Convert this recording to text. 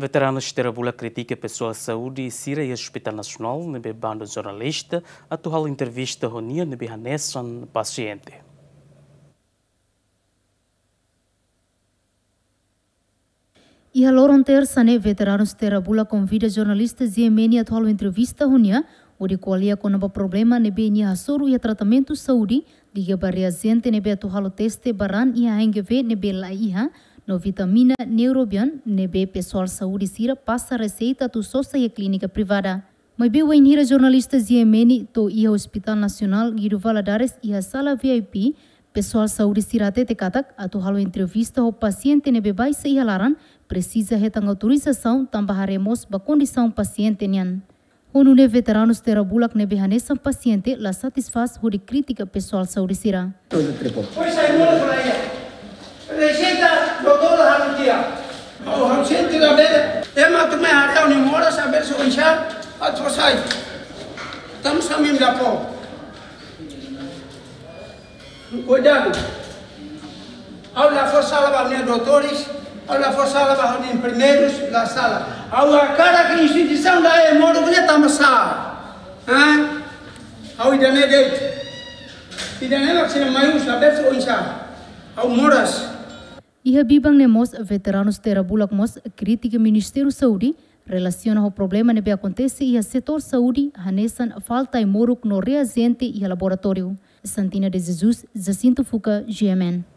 Veteranu Terabulak kritika pesoal saude sira e Ospital Nasional nebe bandu jornalista atual intrevista honia nebe hanesan pasiente. Iha loron terça Veteranu Terabulak convida jornalistas ziemeni atual entrevista honia onde qualia com o problema nebe nia hasoru e tratamento saúde liga barria gente nebe atual teste baran e HNGV nebe la iha no vitamina neurobian nebe pesoal saúde sira passa receita tu sosa e clínica privada. Mas bem o jornalista ziemeni to iha Ospital Nasional Guido Valadares iha sala VIP pesoal saúde sira te katak atual entrevista o paciente nebe baisa iha laran precisa retang autorização tambaharemos ba condição paciente nian. Onune Veteranu Terabulak nebe hanesan paciente la satisfaz de crítica pessoal saúde sira. Receita doutora Hanutia. O paciente da bela é mato me arreu nem mora saber se o inchar a troçai. Estamos a mim da pó. Cuidado. Ao la força lá para doutores, ao la força lá para enfermeiros da sala. Ao a cara que instituição da é moro que está amassar. Hã? Ao idane gate. Idane vai ser maior saber se o inchar. Ao moras. Iha bibang nemos Veteranu Terabulak mos crítica Ministério Saúde relaciona ao problema nebe acontece iha setor saúde hanesan falta e moruk no reagente e laboratório. Santina de Jesus, Jacinto Fuca, GMN.